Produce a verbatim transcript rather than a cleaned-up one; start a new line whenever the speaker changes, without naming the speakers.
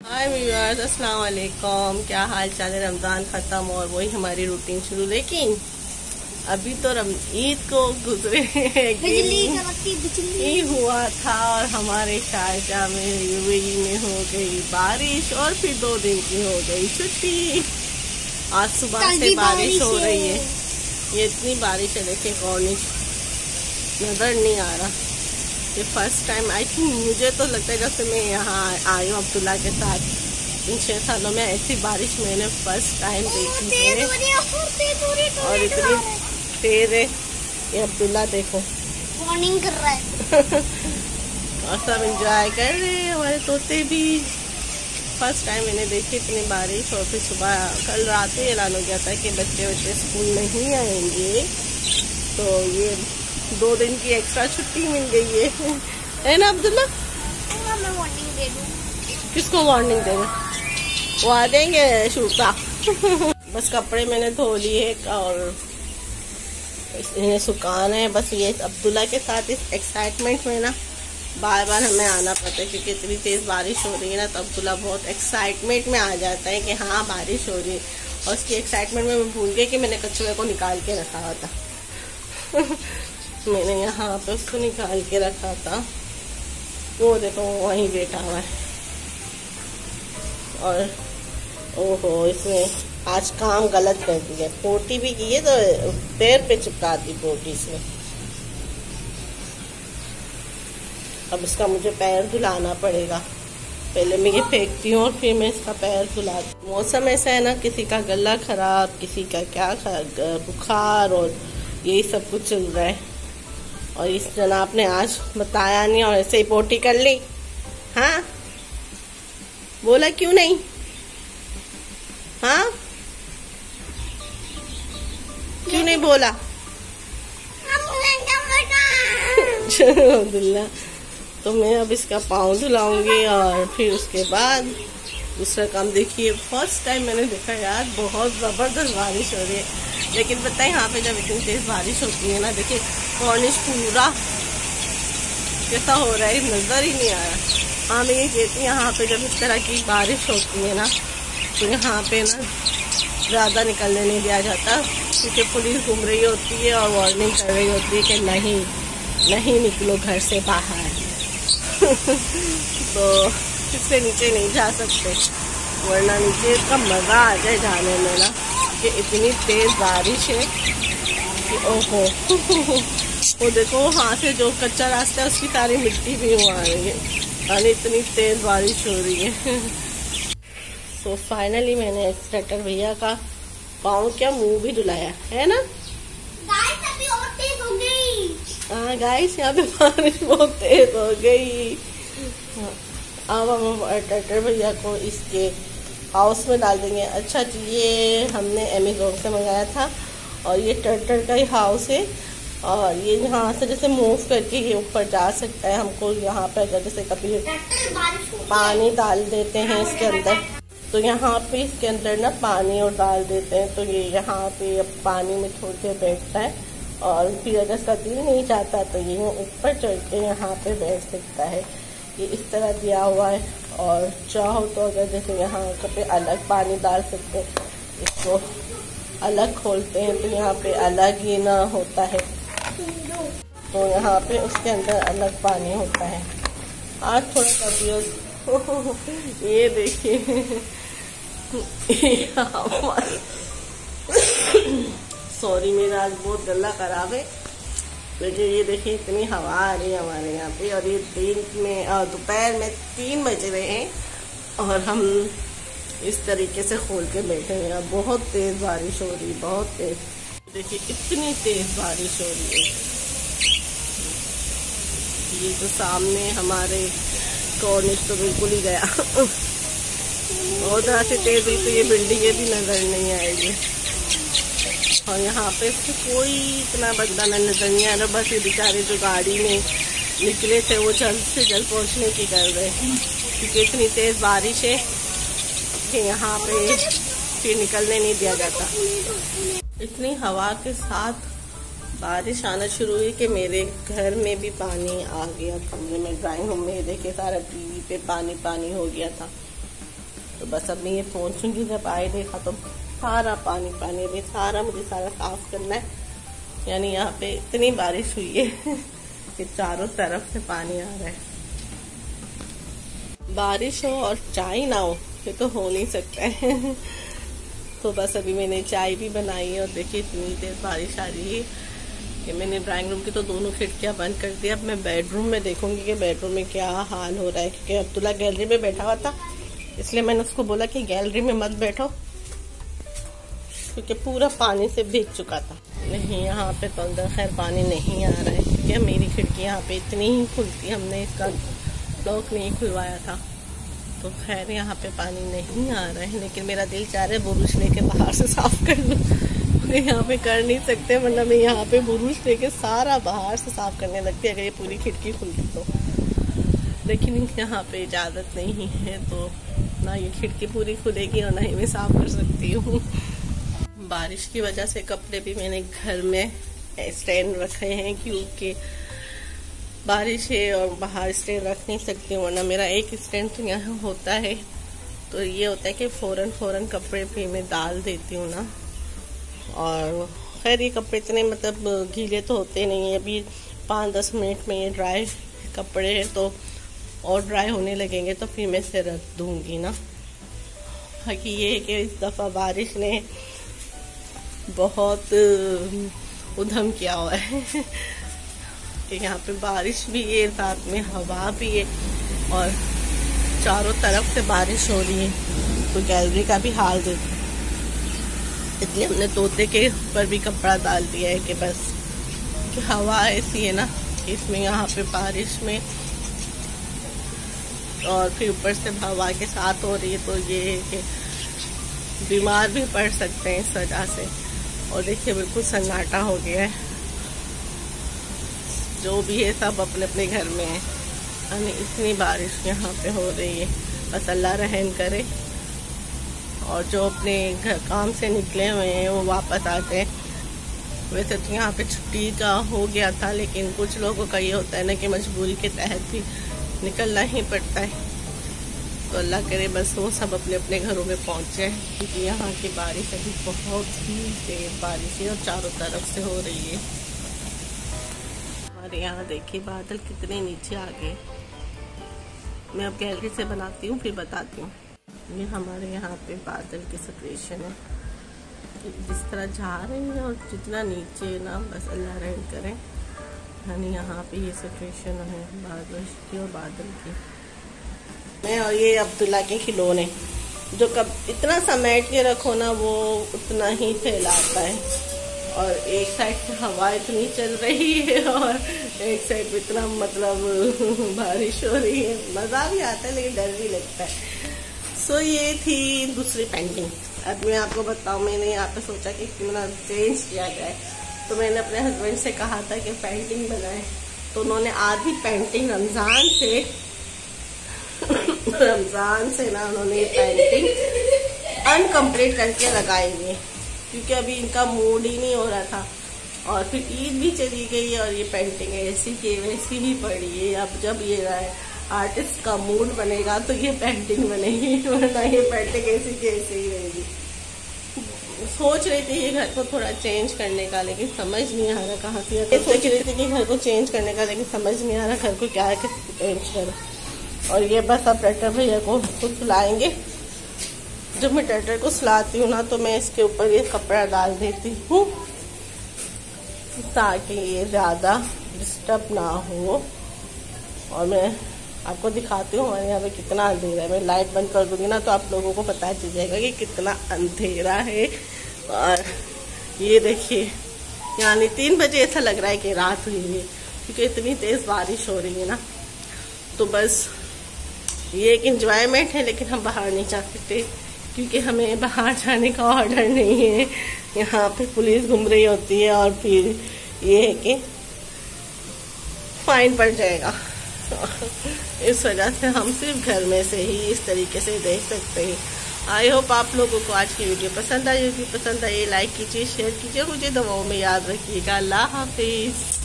हाय viewers, अस्सलाम वालेकुम। क्या हाल चाल है। रमज़ान ख़त्म और वही हमारी रूटीन शुरू। लेकिन अभी तो ईद को गुजरे ही हुआ था और हमारे शारजा में यूएई में हो गई बारिश और फिर दो दिन की हो गई छुट्टी। आज सुबह से बारिश हो रही है। ये इतनी बारिश है, देखिए कॉर्निश नजर नहीं आ रहा। ये फर्स्ट टाइम आई थिंक, मुझे तो लगता है जब से मैं यहाँ आई हूँ अब्दुल्ला के साथ, इन छह सालों में ऐसी बारिश मैंने फर्स्ट टाइम देखी है। और इतनी तेज है। ये अब्दुल्ला देखो
वार्निंग कर रहा है
और सब एंजॉय कर रहे हैं। हमारे तोते भी फर्स्ट टाइम मैंने देखी इतनी बारिश। और फिर सुबह कल रात ही ऐलान हो गया था कि बच्चे बच्चे स्कूल नहीं आएंगे, तो ये दो दिन की एक्स्ट्रा छुट्टी मिल गई है है ना अब्दुल्ला?
मैं वार्निंग दे दूं।
किसको वार्निंग देना? वो आ जाएंगे शूटा बस कपड़े मैंने धो लिए और इन्हें सुखाना है। बस ये अब्दुल्ला के साथ इस एक्साइटमेंट में ना बार बार हमें आना पड़ता है, क्योंकि इतनी तेज बारिश हो रही है ना, तो अब्दुल्ला बहुत एक्साइटमेंट में आ जाता है कि हाँ बारिश हो रही है। और उसकी एक्साइटमेंट में मैं भूल गई कि मैंने कचरे को निकाल के रखा हुआ था मैंने यहाँ पे उसको निकाल के रखा था। वो देखो वहीं बैठा हुआ है। और ओहो, इसमें आज काम गलत कर दिया। पोटी भी की है तो पैर पे चिपका दी पोटी से। अब इसका मुझे पैर धुलाना पड़ेगा। पहले मैं ये फेंकती हूँ और फिर मैं इसका पैर धुला। मौसम ऐसा है ना, किसी का गला खराब, किसी का क्या बुखार और यही सब कुछ चल रहा है। और इस जनाब ने आज बताया नहीं और ऐसे ही पोटी कर ली। हाँ बोला क्यों नहीं? हाँ क्यों नहीं बोला? अब्दुल्ला तो मैं अब इसका पाँव धुलाऊंगी और फिर उसके बाद दूसरा काम। देखिए फर्स्ट टाइम मैंने देखा यार, बहुत ज़बरदस्त बारिश हो रही है। लेकिन पता है यहाँ पे जब इतनी तेज बारिश होती है ना, देखिए कॉर्निश पूरा कैसा हो रहा है, नजर ही नहीं आ रहा। हाँ मैं ये कहती हूँ, यहाँ पे जब इस तरह की बारिश होती है ना, तो यहाँ पे ना ज़्यादा निकलने नहीं दिया जाता, क्योंकि पुलिस घूम रही होती है और वार्निंग कर रही होती है कि नहीं नहीं निकलो घर से बाहर तो इससे नीचे नहीं जा सकते, वरना नीचे इसका मज़ा आ जाए जाने में ना, कि इतनी तेज बारिश है कि ओहो वो देखो वहाँ से जो कच्चा रास्ता है उसकी सारी मिट्टी भी वहाँ आ रही है और इतनी तेज बारिश हो रही है। तो फाइनली मैंने स्वेटर भैया का पाँव क्या मुंह भी धुलाया है ना।
गाइस अभी और तेज हो गई।
हाँ गाइस, यहाँ पे बारिश बहुत तेज हो गई। अब हम स्वेटर भैया को इसके हाउस में डाल देंगे। अच्छा जी, ये हमने अमेज़ोन से मंगाया था और ये टर्टल का ही हाउस है। और ये यहाँ से जैसे मूव करके ये ऊपर जा सकता है। हमको यहाँ पर अगर जैसे कभी पानी डाल देते हैं इसके अंदर, तो यहाँ पे इसके अंदर ना पानी और डाल देते हैं, तो ये यहाँ पे अब पानी में थोड़ी देर बैठता है। और फिर अगर इसका दिल नहीं चाहता तो ये ऊपर चढ़ के यहाँ पे बैठ सकता है। ये इस तरह दिया हुआ है। और चाहो तो अगर जैसे यहाँ पे अलग पानी डाल सकते हैं, इसको अलग खोलते हैं तो यहाँ पे अलग ही ना होता है, तो यहाँ पे उसके अंदर अलग पानी होता है। आज थोड़ा तबीयत ये देखिए सॉरी मेरा आज बहुत गला खराब है। लेकिन ये देखिए इतनी हवा आ रही है हमारे यहाँ पे, और ये दिन में दोपहर में तीन बज रहे हैं और हम इस तरीके से खोल के बैठे हैं। अब बहुत तेज बारिश हो रही है, बहुत तेज। देखिए इतनी तेज बारिश हो रही है। ये तो सामने हमारे कॉर्निश तो बिल्कुल ही गया और जहाँ से तेज हुई तो ये बिल्डिंगें भी नजर नहीं आएगी। और यहाँ पे कोई इतना बंदा नजर नहीं आ रहा। बस ये बेचारे जो गाड़ी में निकले थे वो जल्द से जल्द पहुँचने की कर रहे हैं, क्योंकि इतनी तेज बारिश है कि यहाँ पे फिर निकलने नहीं दिया जाता। इतनी हवा के साथ बारिश आना शुरू हुई कि मेरे घर में भी पानी आ गया। कमरे में ड्राइंग रूम में देखिए सारा टीवी पे पानी पानी हो गया था। तो बस अब मैं ये पहुंचूंगी, जब आए देखा तो सारा पानी पानी में सारा मुझे सारा साफ करना है। यानी यहाँ पे इतनी बारिश हुई है कि चारों तरफ से पानी आ रहा है। बारिश हो और चाय ना हो ये तो हो नहीं सकता है। तो बस अभी मैंने चाय भी बनाई है और देखिए इतनी देर बारिश आ रही है कि मैंने ड्राइंग रूम की तो दोनों खिड़कियां बंद कर दी। अब मैं बेडरूम में देखूंगी कि बेडरूम में क्या हाल हो रहा है, क्योंकि अब्दुल्ला गैलरी में बैठा हुआ था, इसलिए मैंने उसको बोला कि गैलरी में मत बैठो, क्योंकि पूरा पानी से भीग चुका था। नहीं, यहाँ पे तो अंदर खैर पानी नहीं आ रहा है, क्योंकि मेरी खिड़की यहाँ पे इतनी ही खुलती, हमने इसका लॉक नहीं खुलवाया था, तो खैर यहाँ पे पानी नहीं आ रहा है। लेकिन मेरा दिल चाह रहा है बुरुश लेके बाहर से साफ कर लूँ, यहाँ पे कर नहीं सकते, वरना मैं यहाँ पे बुरुश लेके सारा बाहर से साफ करने लगती अगर ये पूरी खिड़की खुलती तो। लेकिन यहाँ पे इजाज़त नहीं है, तो ना ये खिड़की पूरी खुलेगी और ना ही मैं साफ कर सकती हूँ। बारिश की वजह से कपड़े भी मैंने घर में स्टैंड रखे हैं, क्योंकि बारिश है और बाहर स्टैंड रख नहीं सकती हूँ, वरना मेरा एक स्टैंड तो यहाँ होता है। तो ये होता है कि फ़ौरन फ़ौरन कपड़े भी मैं डाल देती हूँ ना। और खैर ये कपड़े इतने मतलब गीले तो होते नहीं है, अभी पाँच दस मिनट में ये ड्राई कपड़े हैं, तो और ड्राई होने लगेंगे तो फिर मैं इसे रख दूँगी ना। बाकी ये है कि इस दफ़ा बारिश ने बहुत उधम किया हुआ है कि यहाँ पे बारिश भी है, साथ में हवा भी है और चारों तरफ से बारिश हो रही है। तो गैलरी का भी हाल देखो, इसलिए हमने तोते के ऊपर भी कपड़ा डाल दिया है कि बस कि हवा ऐसी है ना, इसमें यहाँ पे बारिश में और फिर ऊपर से हवा के साथ हो रही है, तो ये है कि बीमार भी पड़ सकते हैं इस वजह से। और देखिए बिल्कुल सन्नाटा हो गया है, जो भी है सब अपने अपने घर में है। यानी इतनी बारिश यहाँ पे हो रही है, बस अल्लाह रहम करे और जो अपने घर काम से निकले हुए हैं वो वापस आते हैं। वैसे तो यहाँ पे छुट्टी का हो गया था, लेकिन कुछ लोगों का ये होता है ना कि मजबूरी के तहत भी निकलना ही पड़ता है। तो अल्लाह करे बस वो सब अपने अपने घरों में पहुँचे, क्योंकि यहाँ की बारिश अभी बहुत ही तेज बारिश है और चारों तरफ से हो रही है। हमारे यहाँ देखिए बादल कितने नीचे आ गए। मैं अब गैलरी से बनाती हूँ फिर बताती हूँ। ये हमारे यहाँ पे बादल की सिचुएशन है, जिस तरह जा रहे हैं और जितना नीचे ना, बस अल्लाह रहम करें। यानी यहाँ पे ये सिचुएशन है बारिश की और बादल की। मैं और ये अब्दुल्ला के खिलौने जो कब इतना समेट के रखो ना वो उतना ही फैलाता है। और एक साइड से हवा इतनी चल रही है और एक साइड पे इतना मतलब बारिश हो रही है, मज़ा भी आता है लेकिन डर भी लगता है। सो ये थी दूसरी पेंटिंग। अब मैं आपको बताऊँ, मैंने यहाँ पे सोचा कि क्यों ना चेंज किया जाए, तो मैंने अपने हस्बैंड से कहा था कि पेंटिंग बनाए, तो उन्होंने आधी पेंटिंग रमज़ान से रमज़ान से ना उन्होंने पेंटिंग अनकम्प्लीट करके लगाई हुई, क्योंकि अभी इनका मूड ही नहीं हो रहा था। और फिर ईद भी चली गई और ये पेंटिंग ऐसी की वैसी ही पड़ी है। अब जब ये आर्टिस्ट का मूड बनेगा तो ये पेंटिंग बनेगी, वरना ये पेंटिंग ऐसी की ऐसी ही रहेगी। सोच रही थी ये घर को थोड़ा चेंज करने का, लेकिन समझ नहीं आ रहा कहाँ से। सोच रही थी कि घर को चेंज करने का, लेकिन समझ नहीं आ रहा घर को क्या चेंज करें। और ये बस अब टटर भैया को तो सुलाएंगे। जब मैं टटर को सुलाती हूँ ना तो मैं इसके ऊपर ये कपड़ा डाल देती हूँ ताकि ये ज़्यादा डिस्टर्ब ना हो। और मैं आपको दिखाती हूँ हमारे यहाँ पे कितना अंधेरा है। मैं लाइट बंद कर दूंगी ना तो आप लोगों को पता चल जाएगा कि कितना अंधेरा है। और ये देखिए यानी तीन बजे ऐसा लग रहा है कि रात हुई है, क्योंकि इतनी तेज़ बारिश हो रही है ना। तो बस ये एक एंजॉयमेंट है, लेकिन हम बाहर नहीं जा सकते क्योंकि हमें बाहर जाने का ऑर्डर नहीं है। यहाँ पे पुलिस घूम रही होती है और फिर ये है कि फाइन पड़ जाएगा। इस वजह से हम सिर्फ घर में से ही इस तरीके से देख सकते हैं। आई होप आप लोगों को आज की वीडियो पसंद आई होगी। पसंद आई लाइक कीजिए, शेयर कीजिए, मुझे दुआओं में याद रखिएगा। अल्लाह हाफिज़।